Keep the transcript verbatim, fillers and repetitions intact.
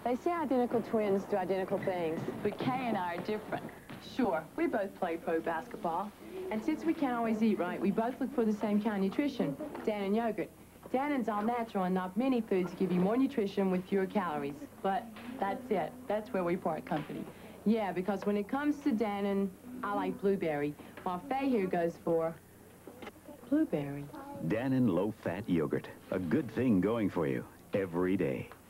They say identical twins do identical things. But Kay and I are different. Sure, we both play pro basketball. And since we can't always eat right, we both look for the same kind of nutrition, Dannon yogurt. Dannon's all natural, and not many foods give you more nutrition with fewer calories. But that's it. That's where we part company. Yeah, because when it comes to Dannon, I like blueberry, while Faye here goes for blueberry. Dannon low-fat yogurt. A good thing going for you every day.